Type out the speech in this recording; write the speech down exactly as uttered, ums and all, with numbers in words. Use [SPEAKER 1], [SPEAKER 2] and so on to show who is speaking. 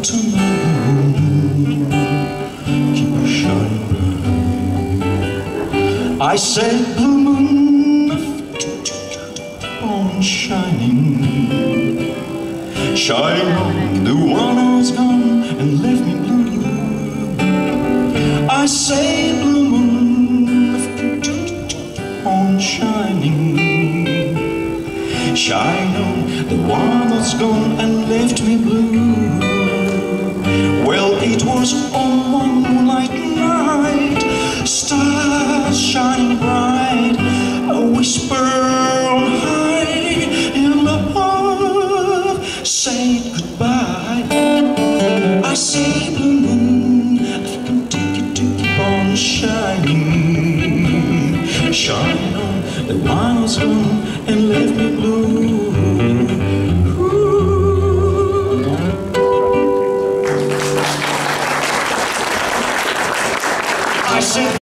[SPEAKER 1] tomorrow keep on shining bright. I said, blue moon, keep on shining, shine on the one who's gone and left me blue. I say, blue moon, keep on shining, shine on the one that's gone and left me blue. Well, it was on one moonlight night, stars shining bright, a whisper on high in love, say goodbye. I say, blue moon, I can take it to keep on shining, shine on the one who's gone and left me blue.